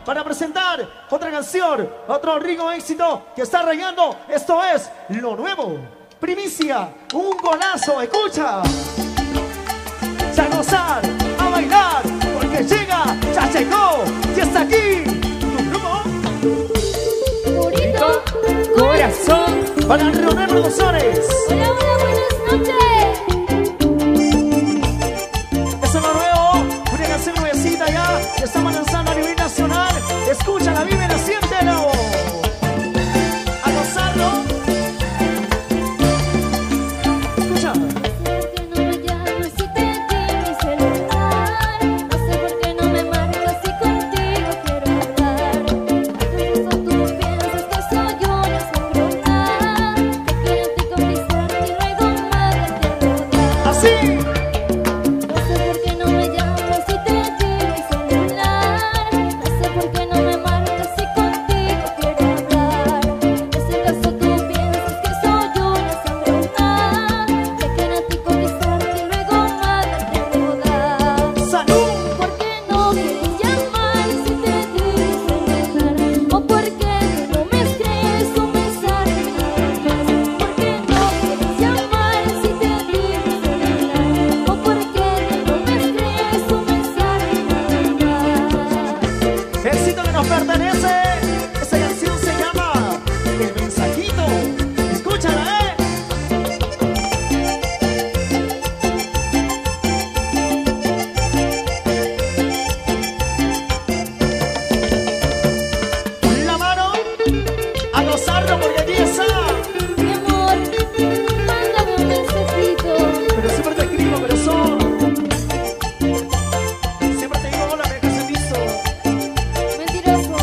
para presentar otra canción, otro rico éxito que está rayando. Esto es lo nuevo. Primicia, un golazo, escucha. A gozar, a bailar, porque llega, ya llegó, y está aquí tu grupo. Purito Corazón. Para Reunir Producciones. Hola, hola, buenas noches. Eso es lo nuevo, una canción nuevecita ya, que estamos lanzando a nivel nacional. Escúchala, vívela, siéntelo. A gozarlo. Escucha. Sí. No sé por qué no me llamas si te digo el celular. No sé por qué no me marcas si contigo quiero hablar. En ese caso tú piensas que soy una sangrona, que quiero a ti conquistarte y luego mandarte a rodar. ¡Salud! ¿Por qué no quieres llamar si te digo el celular? ¿O por qué no me escribes un mensaje nada más? ¿Por qué no quieres llamar si te digo éxito que nos pertenece? Esa canción se llama El Mensajito. Escúchala, La mano a gozarlo porque aquí está. Mi amor, mándame un mensajito. Pero siempre te escribo, corazón. Siempre te digo hola, me dejas en visto. Mentiroso.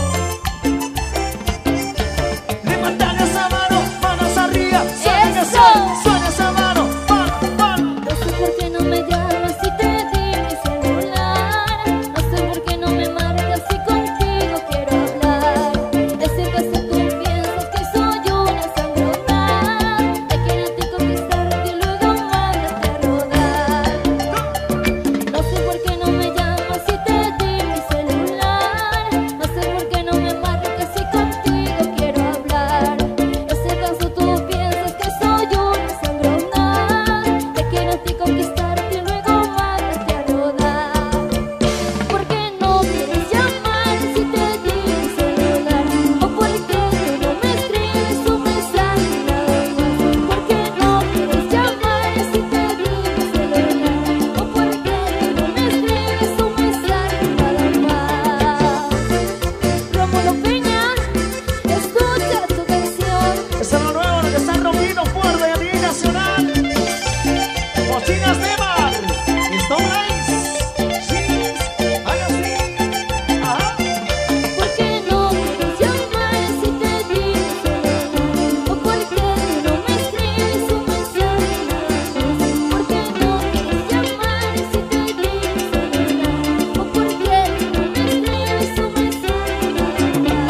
Levantan esa mano, manos arriba. ¡Eso! Suena esa mano, pan. No sé por qué no me llamas si te digo mi celular. No sé por qué no me marcas si contigo quiero hablar. En ese caso tú piensas que soy una sangrona, que quiero a ti conquistarte y luego mandarte a rodar. No sé por qué no me llamas si te digo mi celular. No sé por qué no me marcas si contigo quiero hablar. En ese caso tú piensas que soy una sangrona, que quiero a ti conquistarte y luego mandarte a rodar. ¿Por qué no quieres llamar si te digo el celular? ¿O por qué no me escribes un mensaje nada más? ¿Por qué no quieres llamar si te digo el celular? ¿O por qué no me escribes un mensaje nada más? Rómulo Peña, escucha tu canción. Eso es lo nuevo, lo que están rompiendo fuerte a nivel nacional. Cocinas de mar, Stone Ice, Cheese, haga así. Ajá. ¿Por qué no quieres llamar si te digo el celular? ¿O por qué no me escribes un mensaje nada más? ¿Por qué no quieres llamar si te digo el celular? ¿O por qué no me escribes un mensaje nada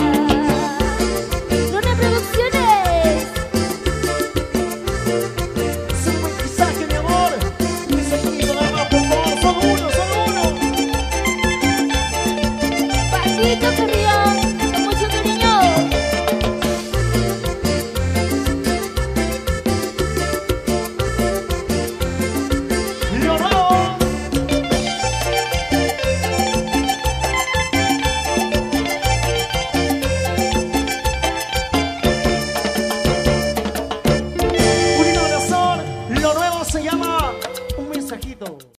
más? Luna Producciones. Sin buen mensaje, mi amor. Dice conmigo nada más, por favor. Son uno. Paquito Carrión, con mucho cariño. Lo nuevo. Un corazón. Lo nuevo se llama Un Mensajito.